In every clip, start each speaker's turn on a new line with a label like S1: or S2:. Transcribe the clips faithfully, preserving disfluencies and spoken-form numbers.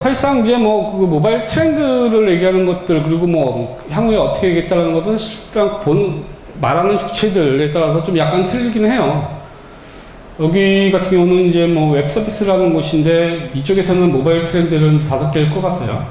S1: 사실상 이제 뭐 그 모바일 트렌드를 얘기하는 것들 그리고 뭐 향후에 어떻게 되겠다는 것은 실상 본 말하는 주체들에 따라서 좀 약간 틀리긴 해요. 여기 같은 경우는 이제 뭐 웹 서비스라는 곳인데 이쪽에서는 모바일 트렌드를 다섯 개를 꼽았어요.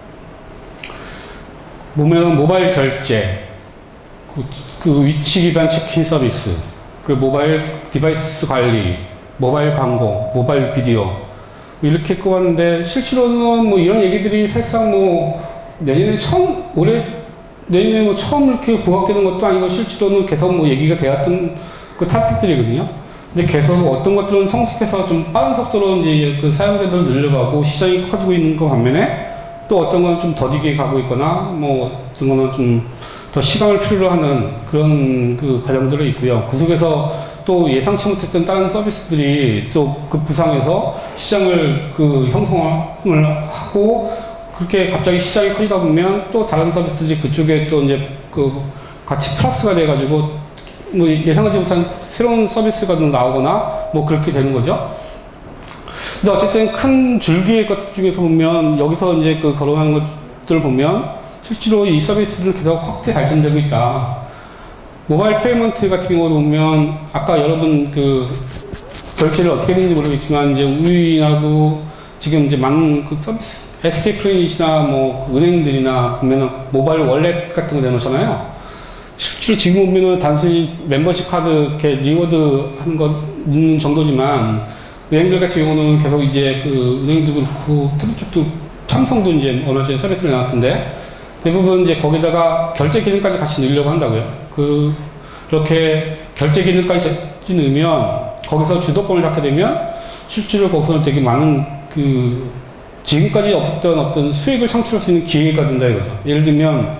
S1: 보면 모바일 결제, 그, 그 위치 기반 체크인 서비스, 그리고 모바일 디바이스 관리, 모바일 광고, 모바일 비디오 이렇게 꼽았는데 실제로는 뭐 이런 얘기들이 사실상 뭐 내년에 처음 올해 내년에 뭐 처음 이렇게 부각되는 것도 아니고 실제로는 계속 뭐 얘기가 되었던 그 토픽들이거든요. 근데 계속 어떤 것들은 성숙해서 좀 빠른 속도로 이제 그 사용자들을 늘려가고 시장이 커지고 있는 것 반면에 또 어떤 건 좀 더디게 가고 있거나 뭐 어떤 거는 좀 더 시간을 필요로 하는 그런 그 과정들이 있고요. 그 속에서 또 예상치 못했던 다른 서비스들이 또 그 부상해서 시장을 그 형성을 하고 그렇게 갑자기 시장이 커지다 보면 또 다른 서비스들이 그쪽에 또 이제 그 같이 플러스가 돼가지고 뭐 예상하지 못한 새로운 서비스가 나오거나 뭐 그렇게 되는 거죠. 근데 어쨌든 큰 줄기의 것 중에서 보면 여기서 이제 그 거론하는 것들을 보면 실제로 이 서비스들은 계속 확대 발전되고 있다. 모바일 페이먼트 같은 경우를 보면 아까 여러분 그 결제를 어떻게 했는지 모르겠지만 이제 우리나라도 지금 이제 많은 그 서비스 에스케이플레닛이나 뭐 그 은행들이나 보면은 모바일 월렛 같은 거 내놓잖아요. 실제로 지금 보면은 단순히 멤버십 카드 이렇게 리워드 하는 거 있는 정도지만 은행들 같은 경우는 계속 이제 그 은행도 그렇고 특히 쪽도 삼성도 이제 얼마 전에 서비스를 나왔던데 대부분 이제 거기다가 결제 기능까지 같이 넣으려고 한다고요. 그 그렇게 결제 기능까지 넣으면 거기서 주도권을 잡게 되면 실제로 거기서는 되게 많은 그 지금까지 없었던 어떤 수익을 창출할 수 있는 기회가 된다 이거죠. 예를 들면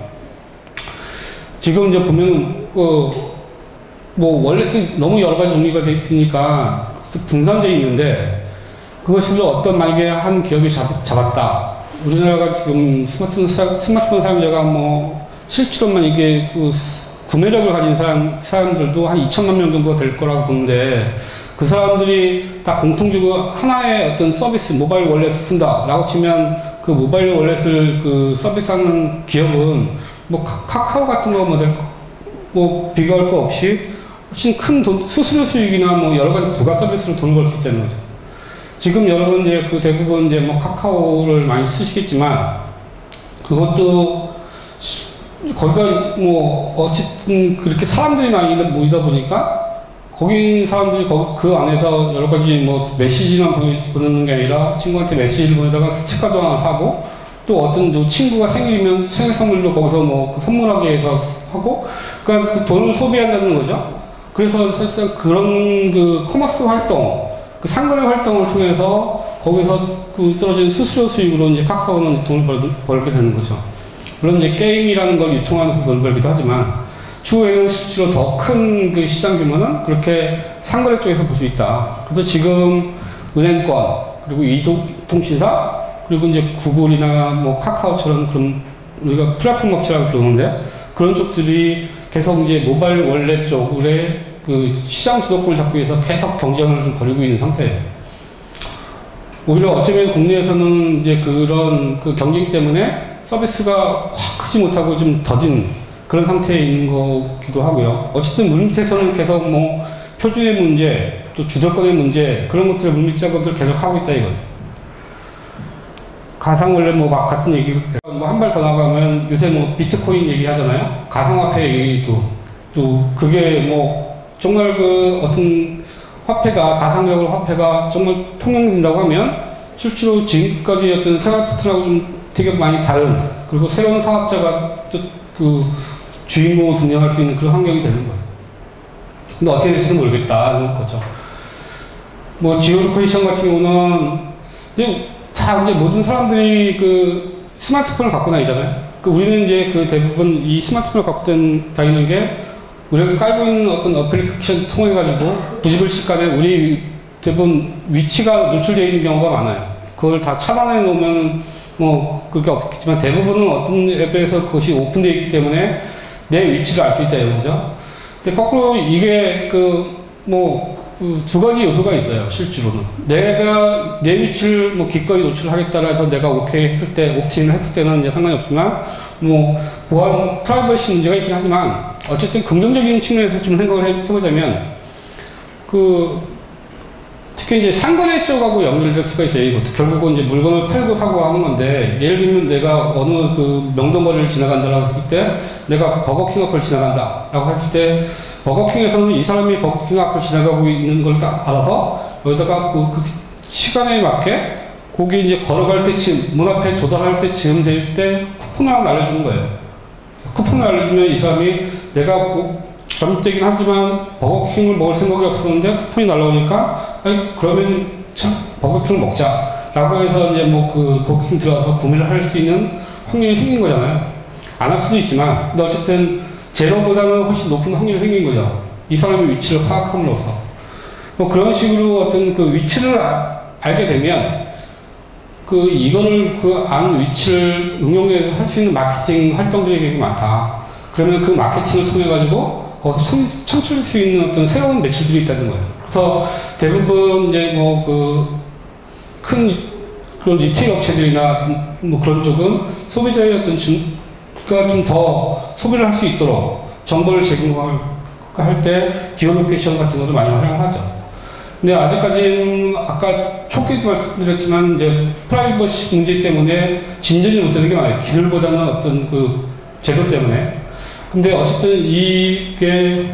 S1: 지금 이제 보면 어 뭐 원래 너무 여러 가지 종류가 돼 있으니까 분산되어 있는데 그것을 어떤 만약에 한 기업이 잡, 잡았다. 우리나라가 지금 스마트폰, 사, 스마트폰 사용자가 뭐 실제로만 이게 그 구매력을 가진 사람, 사람들도 한 이천만 명 정도가 될 거라고 보는데 그 사람들이 다 공통적으로 하나의 어떤 서비스, 모바일 월렛을 쓴다 라고 치면 그 모바일 월렛을 그 서비스하는 기업은 뭐 카카오 같은 거 뭐, 뭐 비교할 거 없이 훨씬 큰 돈, 수수료 수익이나 뭐 여러 가지 부가 서비스를 돈을 벌 수 있다는 거죠. 지금 여러분 이제 그 대부분 이제 뭐 카카오를 많이 쓰시겠지만 그것도 거기가 뭐 어쨌든 그렇게 사람들이 많이 모이다 보니까 거기 사람들이 그 안에서 여러 가지 뭐 메시지만 보내는 게 아니라 친구한테 메시지를 보내다가 스티커도 하나 사고 또 어떤 친구가 생일이면 생일 선물도 거기서 뭐 그 선물하기 위해서 하고 그러니까 그 돈을 소비한다는 거죠. 그래서 사실상 그런 그 커머스 활동 그 상거래 활동을 통해서 거기서 그 떨어진 수수료 수익으로 이제 카카오는 돈을 벌, 벌게 되는 거죠. 물론 이제 게임이라는 걸 유통하면서 돈을 벌기도 하지만 추후에는 실제로 더 큰 그 시장 규모는 그렇게 상거래 쪽에서 볼 수 있다. 그래서 지금 은행권 그리고 이동통신사 그리고 이제 구글이나 뭐 카카오처럼 그런 우리가 플랫폼 업체라고 부르는데 그런 쪽들이 계속 이제 모바일 월렛 쪽에 그 시장 주도권을 잡기 위해서 계속 경쟁을 좀 벌이고 있는 상태예요. 오히려 어쩌면 국내에서는 이제 그런 그 경쟁 때문에 서비스가 확 크지 못하고 좀 더딘 그런 상태에 있는 거기도 하고요. 어쨌든 물밑에서는 계속 뭐 표준의 문제, 또 주도권의 문제 그런 것들을 물밑 작업을 계속 하고 있다 이거예요. 가상원래 뭐 막 같은 얘기, 뭐 한 발 더 나가면 요새 뭐 비트코인 얘기 하잖아요. 가상화폐 얘기도 또 그게 뭐 정말 그 어떤 화폐가 가상적으로 화폐가 정말 통용된다고 하면 실제로 지금까지 어떤 생활 패턴하고 좀 되게 많이 다른 그리고 새로운 사업자가 또 그 주인공을 등장할 수 있는 그런 환경이 되는 거예요. 근데 어떻게 될지는 모르겠다는 거죠. 뭐 지오로케이션 같은 경우는 이제 다 이제 모든 사람들이 그 스마트폰을 갖고 다니잖아요. 그 우리는 이제 그 대부분 이 스마트폰을 갖고 다니는 게 우리가 깔고 있는 어떤 어플리케이션 통해 가지고 부지불식간에 우리 대부분 위치가 노출되어 있는 경우가 많아요. 그걸 다 차단해 놓으면 뭐 그렇게 없겠지만 대부분은 어떤 앱에서 그것이 오픈되어 있기 때문에 내 위치를 알 수 있다 이거죠. 근데 거꾸로 이게 그 뭐 그 두 가지 요소가 있어요, 실제로는. 내가 내 위치를 뭐 기꺼이 노출하겠다라 해서 내가 오케이 했을 때, 옵틴을 했을 때는 이제 상관이 없지만, 뭐, 보안, 프라이버시 문제가 있긴 하지만, 어쨌든 긍정적인 측면에서 좀 생각을 해, 해보자면, 그, 특히 이제 상거래 쪽하고 연결될 수가 있어요. 이것도 결국은 이제 물건을 팔고 사고 하는 건데, 예를 들면 내가 어느 그 명동거리를 지나간다라고 했을 때, 내가 버거킹 앞을 지나간다라고 했을 때, 버거킹에서는 이 사람이 버거킹 앞을 지나가고 있는 걸 딱 알아서, 여기다가 그, 그 시간에 맞게, 거기 이제 걸어갈 때쯤, 문 앞에 도달할 때쯤 될 때 쿠폰을 하나 날려주는 거예요. 쿠폰을 알려주면 이 사람이 내가 꼭 잘못되긴 하지만 버거킹을 먹을 생각이 없었는데 쿠폰이 날라오니까 아니 그러면 참 버거킹을 먹자 라고 해서 이제 뭐 그 버거킹 들어가서 구매를 할 수 있는 확률이 생긴 거잖아요. 안 할 수도 있지만 근데 어쨌든 제로보다는 훨씬 높은 확률이 생긴 거죠. 이 사람의 위치를 파악함으로써 뭐 그런 식으로 어떤 그 위치를 아, 알게 되면 그 이거를 그 안 위치를 응용해서 할 수 있는 마케팅 활동들이 되게 많다. 그러면 그 마케팅을 통해 가지고 거기서 창출할 수 있는 어떤 새로운 매출들이 있다는 거예요. 그래서 대부분 이제 뭐 그 큰 그런 리테일 업체들이나 뭐 그런 쪽은 소비자의 어떤 가 좀 더 소비를 할 수 있도록 정보를 제공할 때 기어로케이션 같은 것도 많이 활용을 하죠. 근데 아직까지는 아까 초기에도 말씀드렸지만 이제 프라이버시 문제 때문에 진전이 못되는 게 많아요. 기술보다는 어떤 그 제도 때문에. 근데 어쨌든 이게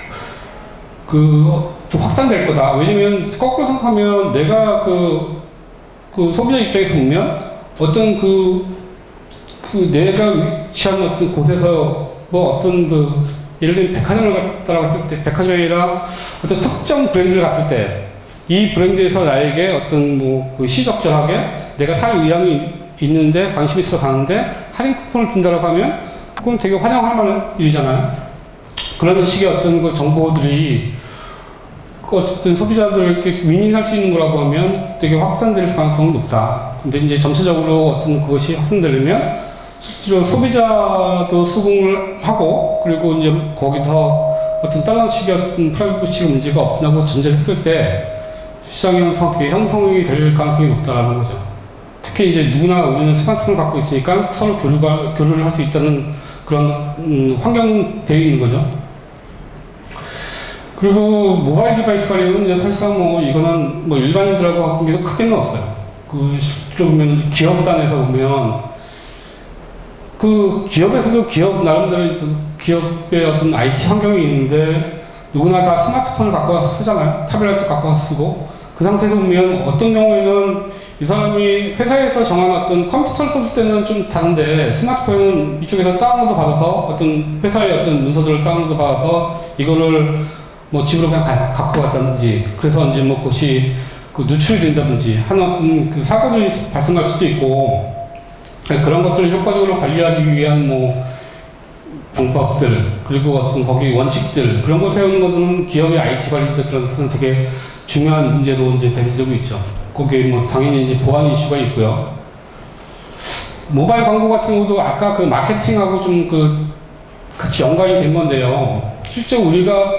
S1: 그 좀 확산될 거다. 왜냐면 거꾸로 생각하면 내가 그, 그 소비자 입장에서 보면 어떤 그, 그 내가 위치한 어떤 곳에서 뭐 어떤 그 예를 들면 백화점을 갔다라고 했을 때 백화점이 아니라 어떤 특정 브랜드를 갔을 때 이 브랜드에서 나에게 어떤 뭐 그 시적절하게 내가 살 의향이 있는데 관심 있어 가는데 할인 쿠폰을 준다라고 하면 그건 되게 환영할 만한 일이잖아요. 그런 식의 어떤 그 정보들이 그 어쨌든 소비자들에게 윈윈할 수 있는 거라고 하면 되게 확산될 가능성은 높다. 근데 이제 전체적으로 어떤 그것이 확산되려면 실제로 소비자도 수긍을 하고 그리고 이제 거기서 어떤 다른 식의 어떤 프라이버시 문제가 없으냐고 전제를 했을 때 시장 형성이 형성이 될 가능성이 높다라는 거죠. 특히 이제 누구나 우리는 스마트폰을 갖고 있으니까 서로 교류가, 교류를 할 수 있다는 그런 음, 환경이 되어 있는 거죠. 그리고 모바일 디바이스 관련은 이제 사실상 뭐 이거는 뭐 일반인들하고 관계도 크게는 없어요. 그 실제로 보면 기업단에서 보면 그 기업에서도 기업 나름대로 기업의 어떤 아이티 환경이 있는데 누구나 다 스마트폰을 갖고 와서 쓰잖아요. 타블렛도 갖고 와서 쓰고 그 상태에서 보면 어떤 경우에는 이 사람이 회사에서 정한 어떤 컴퓨터를 썼을 때는 좀 다른데 스마트폰은 이쪽에서 다운로드 받아서 어떤 회사의 어떤 문서들을 다운로드 받아서 이거를 뭐 집으로 그냥 가, 갖고 갔다든지 그래서 이제 뭐 그것이 그 누출이 된다든지 하는 어떤 그 사고들이 발생할 수도 있고 그런 것들을 효과적으로 관리하기 위한 뭐 방법들 그리고 어떤 거기 원칙들 그런 걸 세우는 것은 기업의 아이티 관리자들한테는 되게 중요한 문제로 이제 대두되고 있죠. 거기에 뭐 당연히 이제 보안 이슈가 있고요. 모바일 광고 같은 경우도 아까 그 마케팅하고 좀 그 같이 연관이 된 건데요. 실제 우리가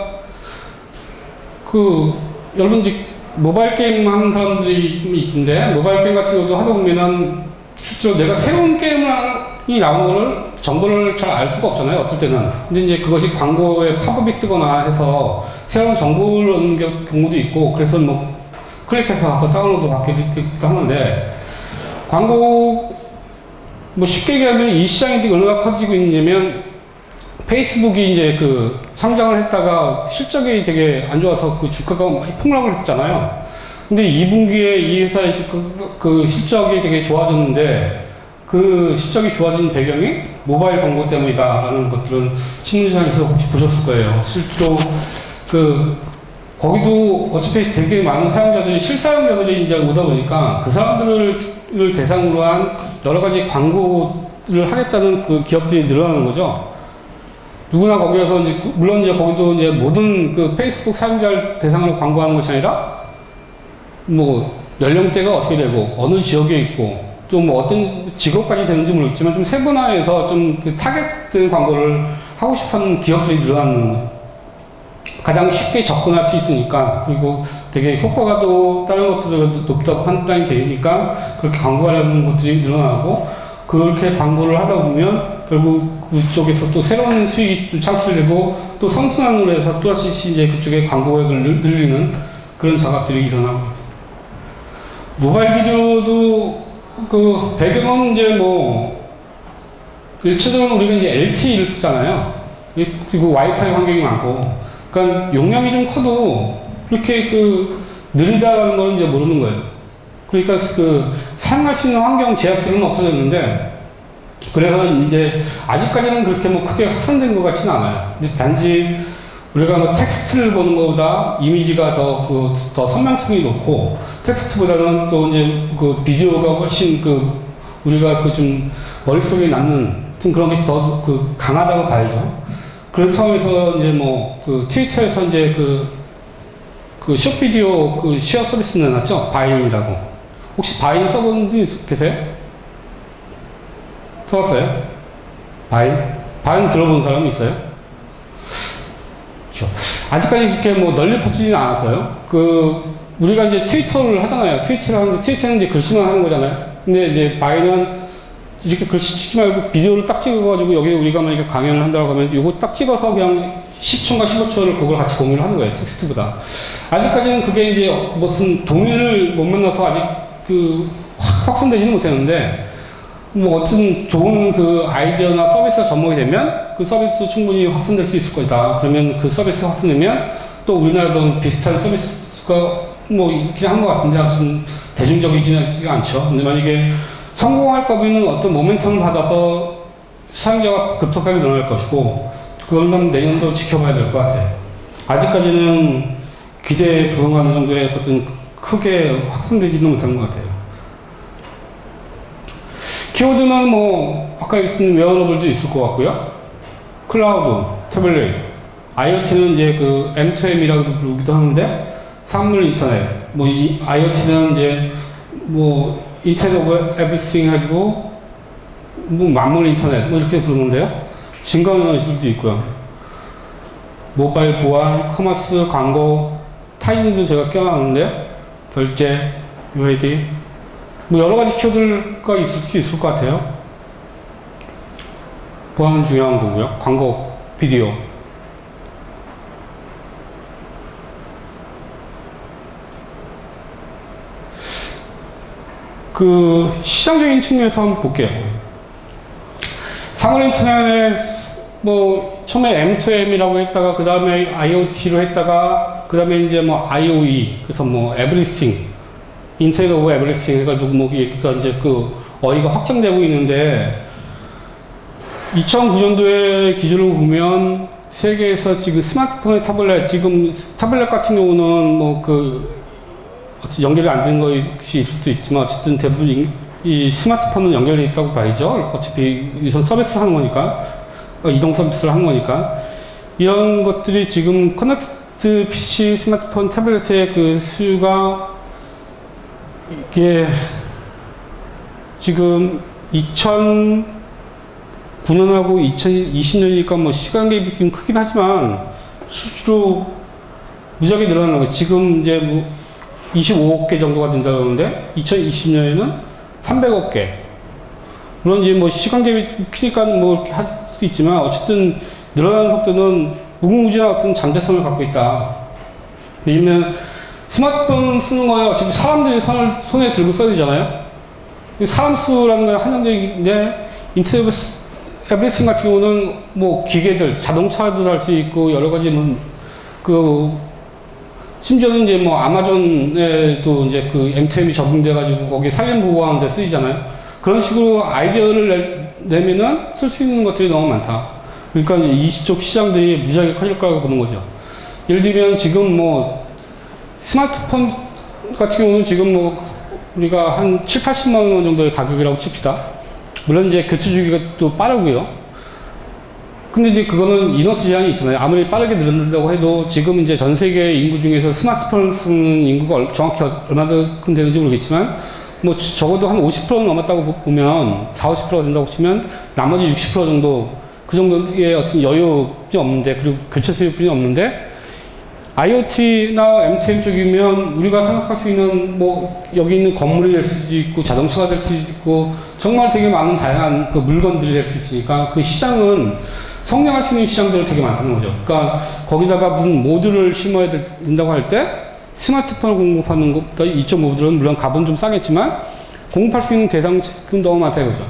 S1: 그 여러분 이제 모바일 게임 하는 사람들이 있는데 모바일 게임 같은 경우도 하다 보면은 실제로 내가 새로운 게임이 나온 거를 정보를 잘 알 수가 없잖아요. 어떨 때는. 근데 이제 그것이 광고에 팝업이 뜨거나 해서 새로운 정보를 얻는 경우도 있고 그래서 뭐 클릭해서 가서 다운로드 받기도 하는데 광고 뭐 쉽게 얘기하면 이 시장이 얼마나 커지고 있냐면 페이스북이 이제 그 상장을 했다가 실적이 되게 안 좋아서 그 주가가 많이 폭락을 했었잖아요. 근데 이 분기에 이 회사의 주가, 그 실적이 되게 좋아졌는데 그 실적이 좋아진 배경이 모바일 광고 때문이다라는 것들은 신문사에서 혹시 보셨을 거예요. 실제로 그 거기도 어차피 되게 많은 사용자들이 실사용자들이 이제 오다 보니까 그 사람들을 대상으로 한 여러 가지 광고를 하겠다는 그 기업들이 늘어나는 거죠. 누구나 거기에서 이제 물론 이제 거기도 이제 모든 그 페이스북 사용자를 대상으로 광고하는 것이 아니라 뭐 연령대가 어떻게 되고 어느 지역에 있고 또 뭐 어떤 직업까지 되는지 모르겠지만 좀 세분화해서 좀 그 타겟된 광고를 하고 싶어하는 기업들이 늘어나는 가장 쉽게 접근할 수 있으니까, 그리고 되게 효과가 또 다른 것들보다 높다고 판단이 되니까 그렇게 광고하려는 것들이 늘어나고, 그렇게 광고를 하다 보면 결국 그쪽에서 또 새로운 수익이 창출되고 또 선순환으로 해서 또다시 이제 그쪽에 광고액을 늘리는 그런 작업들이 일어나고 있습니다. 모바일 비디오도 그 배경은 이제 뭐 일차적으로 우리가 이제 엘티이를 쓰잖아요. 그리고 와이파이 환경이 많고, 그러니까 용량이 좀 커도 이렇게 그 느리다는 걸 이제 모르는 거예요. 그러니까 그 사용할 수 있는 환경 제약들은 없어졌는데, 그래서 이제 아직까지는 그렇게 뭐 크게 확산된 것 같지는 않아요. 근데 단지 우리가 뭐 텍스트를 보는 것보다 이미지가 더, 그, 더 선명성이 높고, 텍스트보다는 또 이제 그 비디오가 훨씬 그 우리가 그 좀 머릿속에 남는 그런 것이 더 그 강하다고 봐야죠. 그런 상황에서 이제 뭐 그 트위터에서 이제 그, 그 숏비디오 그 시어 서비스 내놨죠? 바인이라고. 혹시 바인 써본 분 계세요? 써봤어요? 바인? 바인 들어본 사람 있어요? 그렇죠. 아직까지 그렇게 뭐 널리 퍼지지는 않았어요. 그, 우리가 이제 트위터를 하잖아요. 트위터를 하는데, 트위터는 이제 글씨만 하는 거잖아요. 근데 이제 바인은 이렇게 글씨 찍지 말고 비디오를 딱 찍어가지고 여기 우리가 만약에 강연을 한다고 하면 요거 딱 찍어서 그냥 십 초인가 십오 초를 그걸 같이 공유를 하는 거예요. 텍스트보다. 아직까지는 그게 이제 무슨 동의를 못 만나서 아직 그 확 확산되지는 못했는데, 뭐 어떤 좋은 그 아이디어나 서비스가 접목이 되면 그 서비스 충분히 확산될 수 있을 거다. 그러면 그 서비스가 확산되면 또 우리나라도 비슷한 서비스가 뭐 있긴 한 것 같은데 아무튼 대중적이지는 않죠. 근데 만약에 성공할 거면은 어떤 모멘텀을 받아서 사용자가 급속하게 늘어날 것이고, 그건 내년도 지켜봐야 될 것 같아요. 아직까지는 기대에 부응하는 정도의 어떤 크게 확산되지는 못한 것 같아요. 키워드는 뭐 아까 얘기했던 웨어러블도 있을 것 같고요. 클라우드, 태블릿, 아이오티는 이제 그 엠 투 엠이라고 부르기도 하는데, 산물 인터넷, 뭐 이 아이오티는 이제 뭐 인터넷 오브 에브리띵 해가지고 뭐 만물 인터넷 뭐 이렇게 부르는데요. 증강현실도 있고요. 모바일 보안, 커머스, 광고, 타이밍도 제가 껴놨는데요. 결제, 유아이디, 뭐 여러 가지 키워드가 있을 수 있을 것 같아요. 보안은 중요한 거고요. 광고, 비디오. 그 시장적인 측면에서 한번 볼게요. 산물 인터넷에 뭐 처음에 엠 투 엠이라고 했다가 그 다음에 아이오티로 했다가 그 다음에 이제 뭐 아이오이, 그래서 뭐 에브리띵, 인터넷 오브 에브리띵 해가지고 뭐 얘기가 이제 그 어휘가 확장되고 있는데, 이천구 년도의 기준으로 보면 세계에서 지금 스마트폰의 타블렛, 지금 타블렛 같은 경우는 뭐 그 연결이 안 된 것이 있을 수도 있지만 어쨌든 대부분 이, 이 스마트폰은 연결되어 있다고 봐야죠. 어차피 유선 서비스를 하는 거니까, 이동 서비스를 하는 거니까. 이런 것들이 지금 커넥트 피씨, 스마트폰, 태블릿의 그 수요가 이게 지금 이천구 년하고 이천이십 년이니까 뭐 시간 갭이 좀 크긴 하지만 실제로 무지하게 늘어나는 거예요. 지금 이제 뭐 이십오억 개 정도가 된다고 하는데 이천이십 년에는 삼백억 개. 물론 이제 뭐 시간 갭이 크니까 뭐 이렇게 할 수 있지만 어쨌든 늘어나는 속도는 무궁무진한 어떤 잠재성을 갖고 있다. 왜냐면 스마트폰 쓰는 거에 어차피 사람들이 손을, 손에 들고 써야 되잖아요. 사람 수라는 건 한정적인데, 인터넷 에브리띵 같은 경우는 뭐 기계들, 자동차도 할 수 있고 여러 가지 뭐 그 심지어는 이제 뭐 아마존에도 이제 그 엠 투 엠이 적용돼가지고 거기에 산림 보호하는 데 쓰이잖아요. 그런 식으로 아이디어를 내, 내면은 쓸 수 있는 것들이 너무 많다. 그러니까 이쪽 시장들이 무지하게 커질 거라고 보는 거죠. 예를 들면 지금 뭐 스마트폰 같은 경우는 지금 뭐 우리가 한 칠, 팔십만 원 정도의 가격이라고 칩시다. 물론 이제 교체 주기가 또 빠르고요. 근데 이제 그거는 인원수 제한이 있잖아요. 아무리 빠르게 늘어난다고 해도 지금 이제 전 세계 인구 중에서 스마트폰을 쓰는 인구가 정확히 얼마큼 되는지 모르겠지만 뭐 적어도 한 오십 퍼센트 넘었다고 보면 사십, 오십 퍼센트가 된다고 치면 나머지 육십 퍼센트 정도, 그 정도의 어떤 여유뿐이 없는데, 그리고 교체 수요뿐이 없는데 아이오티나 엠티엠 쪽이면 우리가 생각할 수 있는 뭐 여기 있는 건물이 될 수도 있고 자동차가 될 수도 있고 정말 되게 많은 다양한 그 물건들이 될 수 있으니까 그 시장은 성장할 수 있는 시장들이 되게 많다는 거죠. 그러니까 거기다가 무슨 모듈을 심어야 된다고 할 때 스마트폰을 공급하는 것보다 이쪽 모듈은 물론 값은 좀 싸겠지만 공급할 수 있는 대상은 너무 많다 이거죠.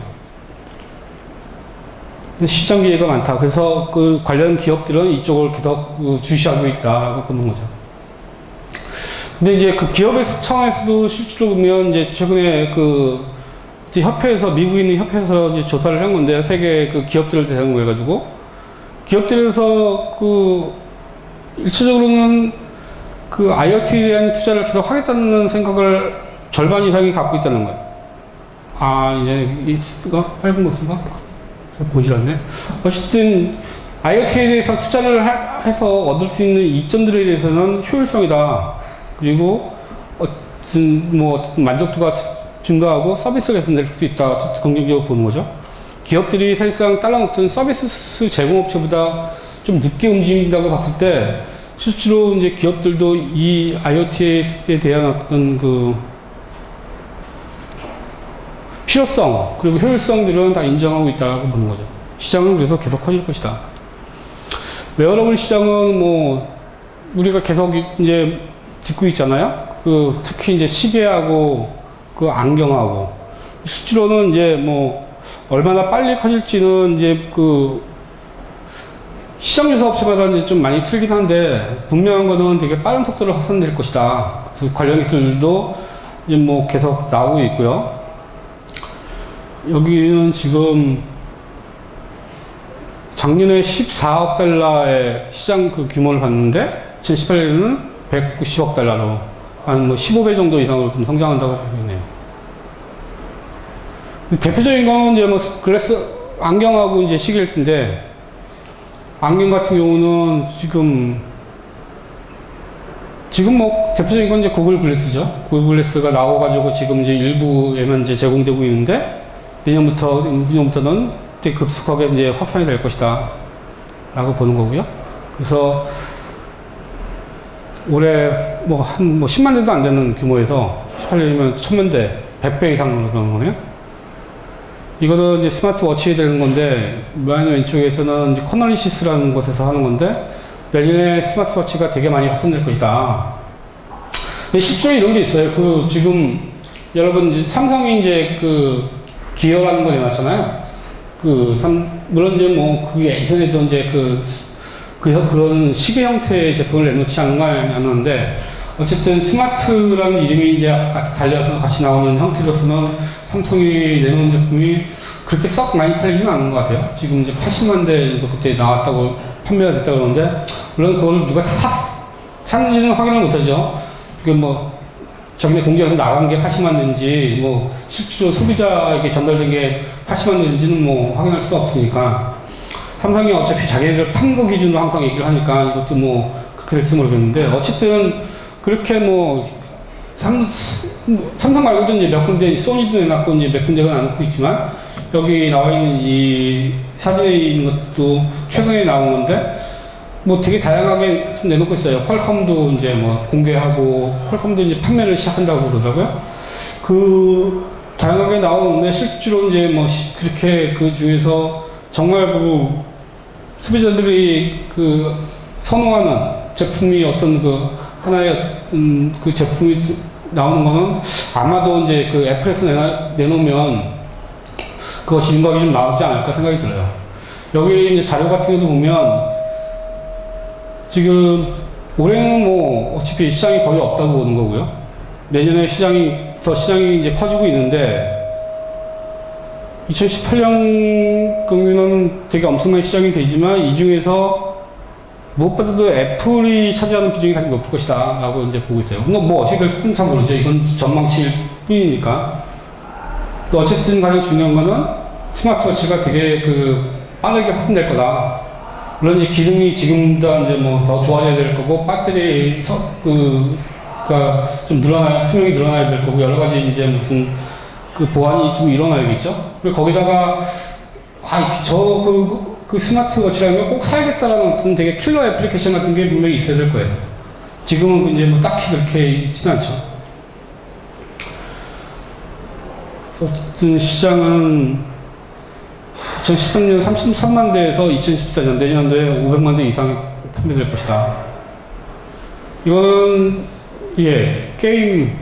S1: 시장 기회가 많다. 그래서 그 관련 기업들은 이쪽을 계속 주시하고 있다라고 보는 거죠. 근데 이제 그 기업의 차원에서도 실제로 보면 이제 최근에 그 이제 협회에서 미국에 있는 협회에서 이제 조사를 한 건데 세계 그 기업들을 대상으로 해가지고 기업들에서 그 일차적으로는 그 아이오티에 대한 투자를 계속 하겠다는 생각을 절반 이상이 갖고 있다는 거예요. 아 이제 이거 짧은 것인가? 보질 않네. 어쨌든 아이오티에 대해서 투자를 하, 해서 얻을 수 있는 이점들에 대해서는 효율성이다. 그리고 어떤 뭐 어떤 만족도가 증가하고 서비스가 개선될 수 있다. 긍정적으로 보는 거죠. 기업들이 사실상 다른 어떤 서비스 제공업체보다 좀 늦게 움직인다고 봤을 때 실제로 이제 기업들도 이 아이오티에 대한 어떤 그 필요성 그리고 효율성들은 다 인정하고 있다고 보는 거죠. 시장은 그래서 계속 커질 것이다. 웨어러블 시장은 뭐 우리가 계속 이제 듣고 있잖아요. 그 특히 이제 시계하고 그 안경하고 실제로는 이제 뭐 얼마나 빨리 커질지는 이제 그 시장 조사 업체마다 이제 좀 많이 틀긴 한데 분명한 거는 되게 빠른 속도로 확산될 것이다. 그래서 관련 기술들도 이제 뭐 계속 나오고 있고요. 여기는 지금 작년에 십사억 달러의 시장 그 규모를 봤는데 이천십팔 년에는 백구십억 달러로 한 뭐 십오 배 정도 이상으로 좀 성장한다고 보이네요. 대표적인 거는 이제 뭐 글래스 안경하고 이제 시계일 텐데 안경 같은 경우는 지금 지금 뭐 대표적인 건 이제 구글 글래스죠. 구글 글래스가 나와가지고 지금 이제 일부에만 이제 제공되고 있는데 내년부터, 내년부터는 되게 급속하게 이제 확산이 될 것이다. 라고 보는 거고요. 그래서 올해 뭐 한 뭐 십만 대도 안 되는 규모에서 십팔 년이면 천만 대, 백 배 이상으로 나오는 거네요. 이거는 이제 스마트워치에 되는 건데, 맨 왼쪽에서는 이제 커널리시스라는 곳에서 하는 건데, 내년에 스마트워치가 되게 많이 확산될 것이다. 근데 실제로 이런 게 있어요. 그 지금 여러분 이제 삼성이 이제 그 기어라는 거 내놨잖아요. 그, 삼, 물론 이제 뭐, 그 예전에도 이제 그, 그, 그런 시계 형태의 제품을 내놓지 않은 건 아니었는데, 어쨌든 스마트라는 이름이 이제 같이 달려서 같이 나오는 형태로서는 삼성이 내놓은 제품이 그렇게 썩 많이 팔리지는 않는 것 같아요. 지금 이제 팔십만 대 정도 그때 나왔다고 판매가 됐다고 그러는데, 물론 그걸 누가 다 샀는지는 확인을 못하죠. 그 뭐, 작년에 공장에서 나간 게 팔십만 대인지, 뭐, 실제로 소비자에게 전달된 게 팔십만 대인지는 뭐, 확인할 수가 없으니까. 삼성이 어차피 자기들 판 거 기준으로 항상 얘기를 하니까 이것도 뭐, 그럴지 모르겠는데, 어쨌든, 그렇게 뭐, 삼, 삼성 말고도 이제 몇 군데, 소니도 내놨고, 이제 몇 군데가 나놓고 있지만, 여기 나와 있는 이 사진에 있는 것도 최근에 나온 건데, 뭐 되게 다양하게 좀 내놓고 있어요. 퀄컴도 이제 뭐 공개하고, 퀄컴도 이제 판매를 시작한다고 그러더라고요. 그, 다양하게 나오는데, 실제로 이제 뭐, 시, 그렇게 그 중에서 정말 그, 소비자들이 그, 선호하는 제품이 어떤 그, 하나의 어떤 그 제품이 나오는 거는 아마도 이제 그 애플에서 내나, 내놓으면 그것이 윤곽이 좀 나오지 않을까 생각이 들어요. 여기 이제 자료 같은 경우도 보면, 지금 올해는 뭐 어차피 시장이 거의 없다고 보는 거고요. 내년에 시장이 더 시장이 이제 커지고 있는데 이천십팔 년 경우는 되게 엄청난 시장이 되지만 이 중에서 무엇보다도 애플이 차지하는 비중이 가장 높을 것이다 라고 이제 보고 있어요. 뭐, 뭐 어떻게 될지 잘 모르죠. 이건 전망치일 뿐이니까. 또 어쨌든 가장 중요한 거는 스마트워치가 되게 그 빠르게 확산될 거다. 물론 이제 기능이 지금보다 이제 뭐 더 좋아져야 될 거고, 배터리 서, 그, 가 좀 늘어나, 수명이 늘어나야 될 거고, 여러 가지 이제 무슨 그 보완이 좀 일어나야겠죠? 그리고 거기다가, 아, 저 그, 그 스마트워치라는 걸 꼭 사야겠다라는 어떤 되게 킬러 애플리케이션 같은 게 분명히 있어야 될 거예요. 지금은 이제 뭐 딱히 그렇게 있지는 않죠. 어쨌든 시장은 이천십삼 년 삼십삼만 대에서 이천십사 년 내년도에 오백만 대 이상이 판매될 것이다. 이건 예 게임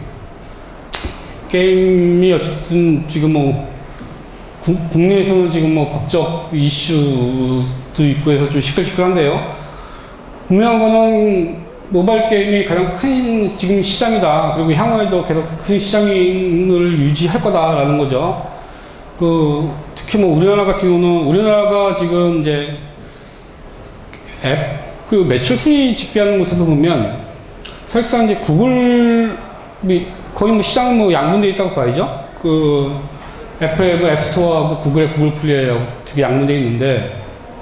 S1: 게임이 어쨌든 지금 뭐 구, 국내에서는 지금 뭐 법적 이슈도 있고 해서 좀 시끌시끌한데요. 분명한 거는 모바일 게임이 가장 큰 지금 시장이다. 그리고 향후에도 계속 그 시장을 유지할 거다라는 거죠. 그 특히 뭐 우리나라 같은 경우는 우리나라가 지금 이제 앱 그 매출 순위 집계하는 곳에서 보면 사실상 이제 구글이 거의 뭐 시장은 뭐 양분돼 있다고 봐야죠. 그 애플의 앱스토어하고 구글의 구글 플레이하고 두 개 양분돼 있는데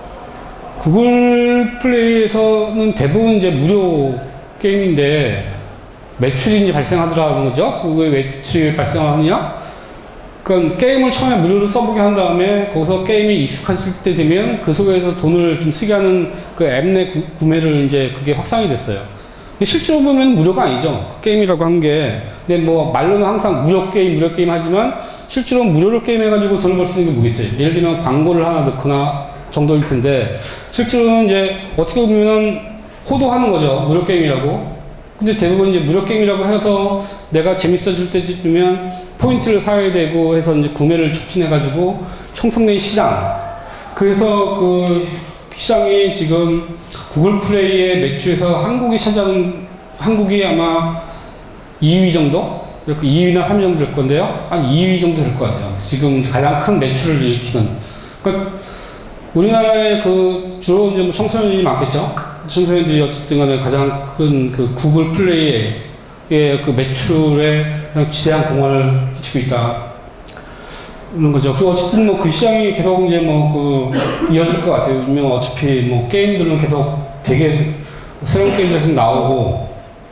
S1: 구글 플레이에서는 대부분 이제 무료 게임인데 매출이 이제 발생하더라는 거죠. 그게 매출이 발생하느냐? 그러니까 게임을 처음에 무료로 써보게 한 다음에 거기서 게임이 익숙해질 때 되면 그 속에서 돈을 좀 쓰게 하는 그 앱 내 구매를 이제 그게 확산이 됐어요. 실제로 보면 무료가 아니죠. 그 게임이라고 한 게. 근데 뭐 말로는 항상 무료 게임, 무료 게임 하지만 실제로 무료로 게임 해가지고 돈을 벌 수 있는 게 뭐겠어요. 예를 들면 광고를 하나 넣거나 정도일 텐데 실제로는 이제 어떻게 보면은 호도하는 거죠. 무료 게임이라고. 근데 대부분 이제 무료 게임이라고 해서 내가 재밌어질 때쯤이면 포인트를 사야 되고 해서 이제 구매를 촉진해가지고 형성된 시장. 그래서 그 시장이 지금 구글 플레이의 매출에서 한국이 차지하는, 한국이 아마 이 위 정도? 이 위나 삼 위 정도 될 건데요. 한 이 위 정도 될 것 같아요. 지금 가장 큰 매출을 일으키는. 그러니까 우리나라에 그 주로 이제 뭐 청소년이 많겠죠. 청소년들이 어쨌든 간에 가장 큰 그 구글 플레이의 그 매출에 그냥 지대한 공헌을 끼치고 있다. 그런 거죠. 그리고 어쨌든 뭐 그 시장이 계속 이제 뭐 그 이어질 것 같아요. 왜냐면 어차피 뭐 게임들은 계속 되게 새로운 게임들이 계속 나오고.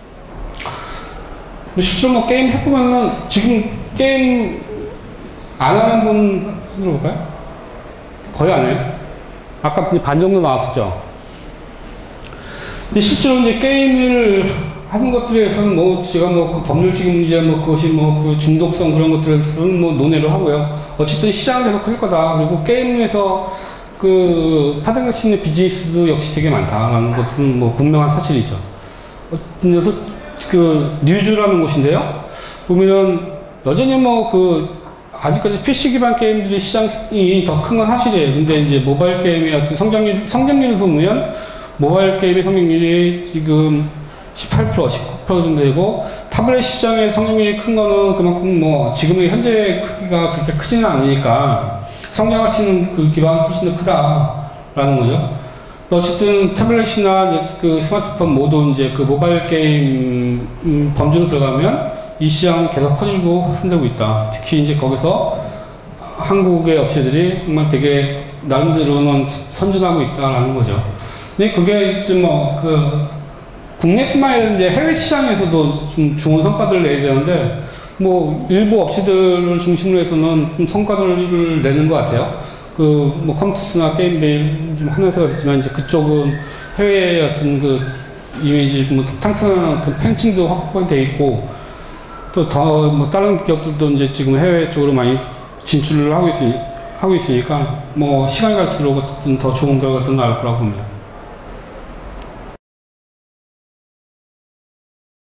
S1: 실제로 뭐 게임 해보면은 지금 게임 안 하는 분 들어볼까요? 거의 안 해요. 아까 반 정도 나왔었죠. 근데 실제로 이제 게임을 하는 것들에서는 뭐 제가 뭐 그 법률적인 문제 뭐 그것이 뭐 그 중독성 그런 것들에서는 뭐 논의를 하고요. 어쨌든 시장은 계속 클 거다. 그리고 게임에서 그 파생할 수 있는 비즈니스도 역시 되게 많다라는 것은 뭐 분명한 사실이죠. 어쨌든 그래서 그 뉴즈라는 곳인데요. 보면은 여전히 뭐 그 아직까지 피씨 기반 게임들이 시장이 더 큰 건 사실이에요. 근데 이제 모바일 게임의 어떤 성장률, 성장률을 보면 모바일 게임의 성장률이 지금 십팔 퍼센트, 십구 퍼센트 정도 되고 타블렛 시장의 성장률이 큰 거는 그만큼 뭐 지금의 현재 크기가 그렇게 크지는 않으니까 성장할 수 있는 그 기반이 훨씬 더 크다라는 거죠. 어쨌든 태블릿이나 이제 그 스마트폰 모두 이제 그 모바일 게임 음, 범주로 들어가면 이 시장은 계속 커지고 확산되고 있다. 특히 이제 거기서 한국의 업체들이 정말 되게 나름대로는 선전하고 있다라는 거죠. 근데 그게 좀 뭐 그 국내뿐만 아니라 이제 해외 시장에서도 좀 좋은 성과들을 내야 되는데 뭐 일부 업체들을 중심으로 해서는 좀 성과들을 내는 것 같아요. 그 뭐 컴투스나 게임베일 좀 하는 회사가 있지만 이제 그쪽은 해외의 어떤 그 이미지 뭐 탄탄한 어떤 팬층도 확보돼 있고 또 더 뭐 다른 기업들도 이제 지금 해외 쪽으로 많이 진출을 하고 있으니 하고 있으니까 뭐 시간이 갈수록 어쨌든 더 좋은 결과가 더 나올 거라고 봅니다.